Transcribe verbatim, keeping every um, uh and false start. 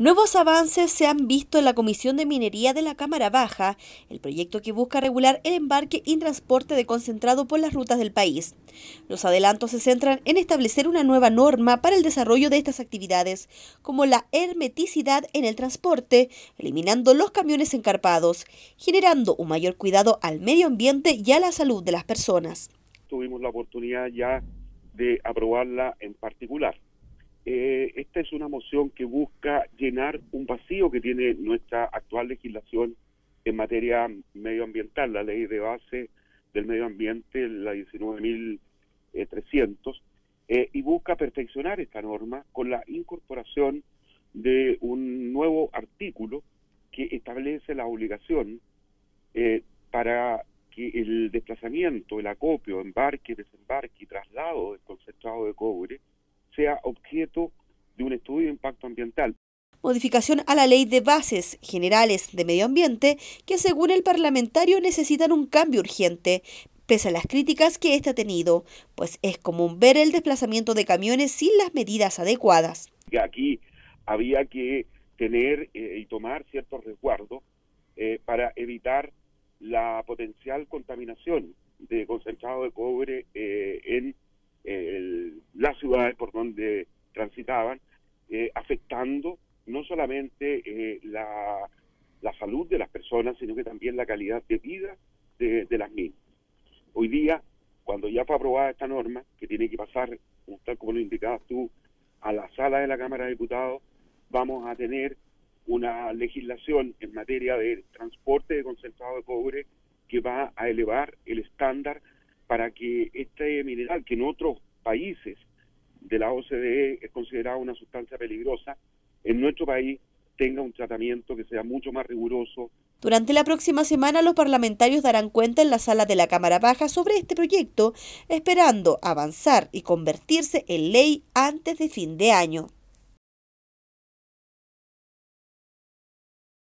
Nuevos avances se han visto en la Comisión de Minería de la Cámara Baja, el proyecto que busca regular el embarque y transporte de concentrado por las rutas del país. Los adelantos se centran en establecer una nueva norma para el desarrollo de estas actividades, como la hermeticidad en el transporte, eliminando los camiones encarpados, generando un mayor cuidado al medio ambiente y a la salud de las personas. Tuvimos la oportunidad ya de aprobarla en particular. Eh, esta es una moción que busca llenar un vacío que tiene nuestra actual legislación en materia medioambiental, la ley de base del medio ambiente, la diecinueve mil trescientos, eh, y busca perfeccionar esta norma con la incorporación de un nuevo artículo que establece la obligación eh, para que el desplazamiento, el acopio, embarque, desembarque y traslado del concentrado de cobre sea objeto de un estudio de impacto ambiental. Modificación a la Ley de Bases Generales de Medio Ambiente, que según el parlamentario necesitan un cambio urgente, pese a las críticas que éste ha tenido, pues es común ver el desplazamiento de camiones sin las medidas adecuadas. Aquí había que tener eh, y tomar ciertos resguardos eh, para evitar la potencial contaminación de concentrado de cobre eh, en eh, las ciudades por donde transitaban, eh, afectando no solamente eh, la, la salud de las personas, sino que también la calidad de vida de, de las mismas. Hoy día, cuando ya fue aprobada esta norma, que tiene que pasar, tal como lo indicabas tú, a la sala de la Cámara de Diputados, vamos a tener una legislación en materia de transporte de concentrado de cobre que va a elevar el estándar para que este mineral, que en otros países de la O C D E es considerado una sustancia peligrosa, en nuestro país tenga un tratamiento que sea mucho más riguroso. Durante la próxima semana los parlamentarios darán cuenta en la sala de la Cámara Baja sobre este proyecto, esperando avanzar y convertirse en ley antes de fin de año.